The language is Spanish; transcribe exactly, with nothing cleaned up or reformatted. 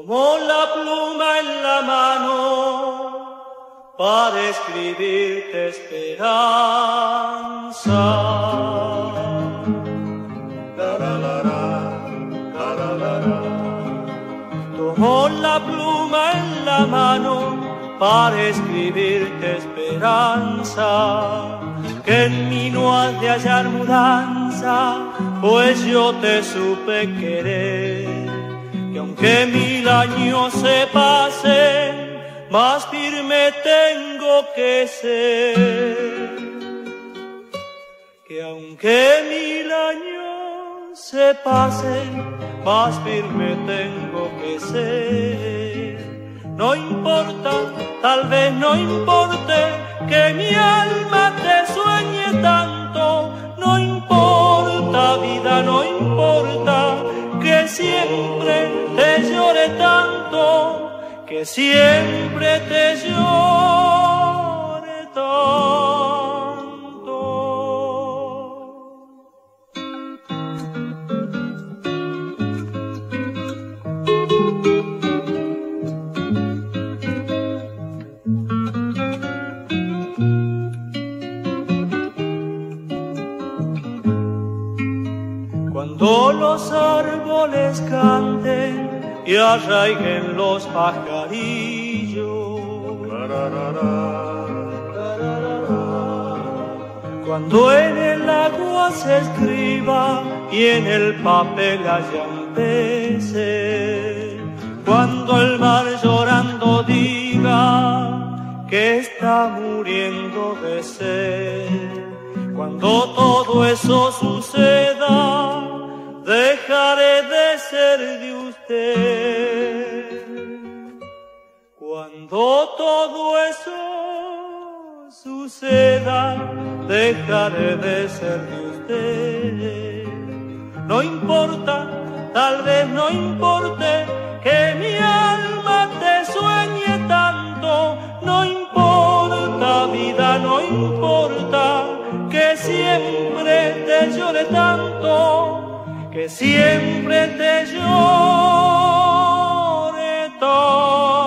Tomó la pluma en la mano para escribirte esperanza. La, la, la, la, la, la, la, la. Tomó la pluma en la mano para escribirte esperanza, que en mí no has de hallar mudanza, pues yo te supe querer. Que aunque mil años se pasen, más firme tengo que ser. Que aunque mil años se pasen, más firme tengo que ser. No importa, tal vez no importe, que mi alma te sueñe tanto. No importa, vida, no importa, que siempre te llore tanto, que siempre te llore tanto. Cuando los árboles canten y arraiguen los pajarillos, cuando en el agua se escriba y en el papel hayan peces, cuando el mar llorando diga que está muriendo de sed, cuando todo eso suceda, dejaré de ser de usted. Cuando todo eso suceda, dejaré de ser de usted. No importa, tal vez no importe, que mi alma te sueñe tanto. No importa, vida, no importa, que siempre te llore tanto, que siempre te llore todo.